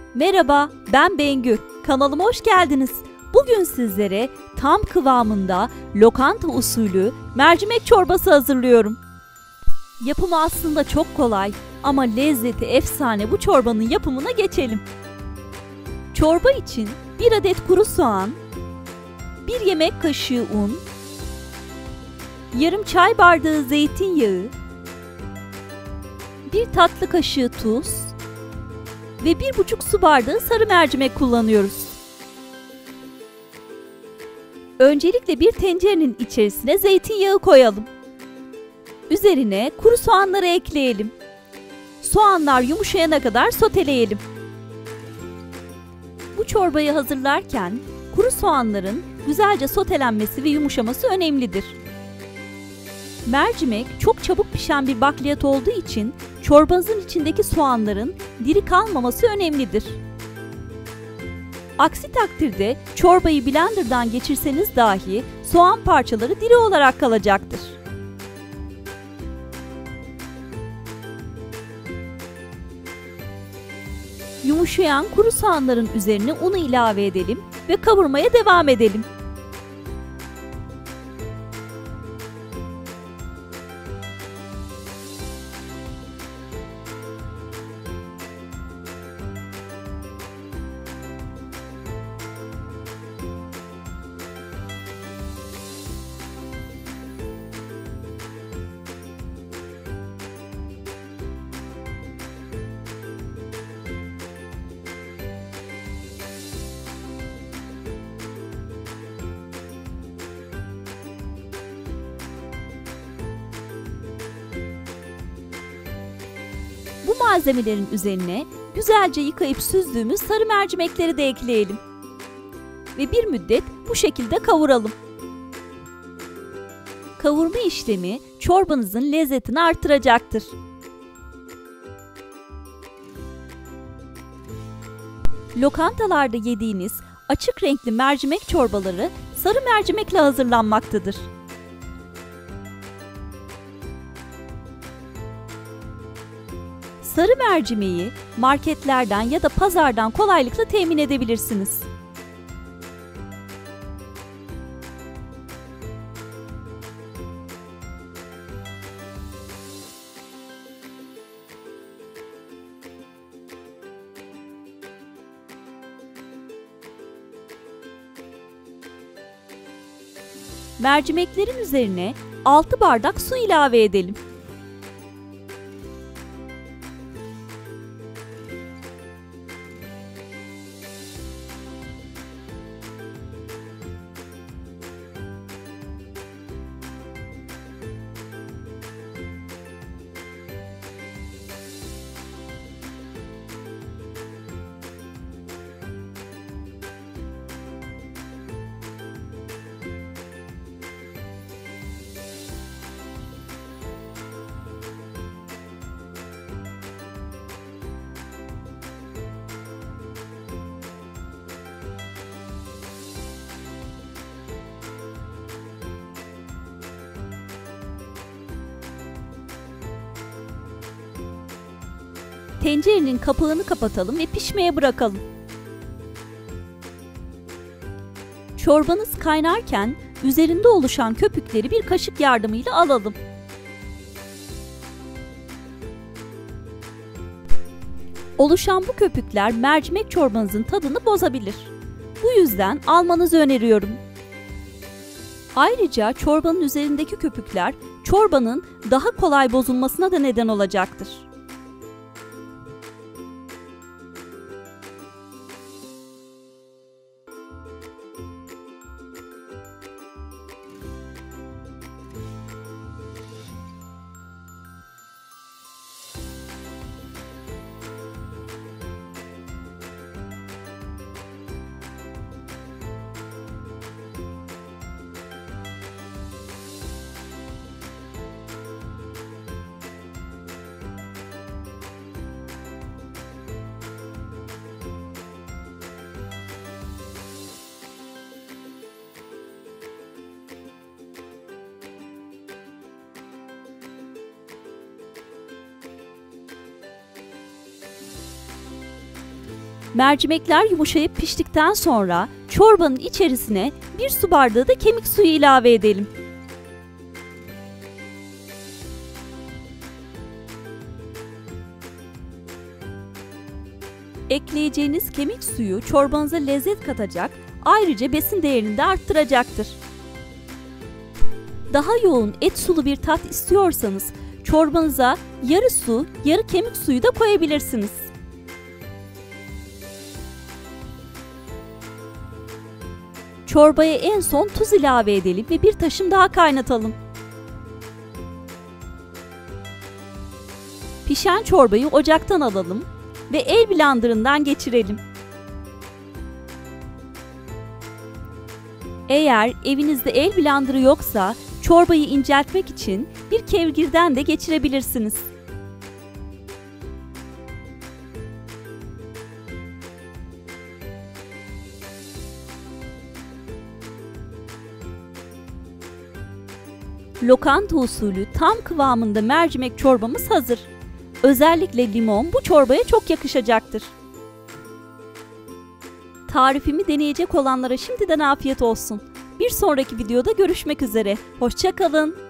Merhaba, ben Bengü. Kanalıma hoş geldiniz. Bugün sizlere tam kıvamında lokanta usulü mercimek çorbası hazırlıyorum. Yapımı aslında çok kolay ama lezzeti efsane. Bu çorbanın yapımına geçelim. Çorba için 1 adet kuru soğan, 1 yemek kaşığı un, yarım çay bardağı zeytinyağı, 1 tatlı kaşığı tuz ve 1,5 su bardağı sarı mercimek kullanıyoruz. Öncelikle bir tencerenin içerisine zeytinyağı koyalım. Üzerine kuru soğanları ekleyelim. Soğanlar yumuşayana kadar soteleyelim. Bu çorbayı hazırlarken kuru soğanların güzelce sotelenmesi ve yumuşaması önemlidir. Mercimek çok çabuk pişen bir bakliyat olduğu için çorbanızın içindeki soğanların diri kalmaması önemlidir. Aksi takdirde çorbayı blenderdan geçirseniz dahi soğan parçaları diri olarak kalacaktır. Yumuşayan kuru soğanların üzerine unu ilave edelim ve kavurmaya devam edelim. Bu malzemelerin üzerine güzelce yıkayıp süzdüğümüz sarı mercimekleri de ekleyelim. Ve bir müddet bu şekilde kavuralım. Kavurma işlemi çorbanızın lezzetini artıracaktır. Lokantalarda yediğiniz açık renkli mercimek çorbaları sarı mercimekle hazırlanmaktadır. Sarı mercimeği marketlerden ya da pazardan kolaylıkla temin edebilirsiniz. Mercimeklerin üzerine 6 bardak su ilave edelim. Tencerenin kapağını kapatalım ve pişmeye bırakalım. Çorbanız kaynarken üzerinde oluşan köpükleri bir kaşık yardımıyla alalım. Oluşan bu köpükler mercimek çorbanızın tadını bozabilir. Bu yüzden almanızı öneriyorum. Ayrıca çorbanın üzerindeki köpükler çorbanın daha kolay bozulmasına da neden olacaktır. Mercimekler yumuşayıp piştikten sonra çorbanın içerisine 1 su bardağı da kemik suyu ilave edelim. Ekleyeceğiniz kemik suyu çorbanıza lezzet katacak, ayrıca besin değerini de arttıracaktır. Daha yoğun et sulu bir tat istiyorsanız çorbanıza yarı su, yarı kemik suyu da koyabilirsiniz. Çorbaya en son tuz ilave edelim ve bir taşım daha kaynatalım. Pişen çorbayı ocaktan alalım ve el blenderından geçirelim. Eğer evinizde el blenderı yoksa çorbayı inceltmek için bir kevgirden de geçirebilirsiniz. Lokanta usulü tam kıvamında mercimek çorbamız hazır. Özellikle limon bu çorbaya çok yakışacaktır. Tarifimi deneyecek olanlara şimdiden afiyet olsun. Bir sonraki videoda görüşmek üzere. Hoşça kalın.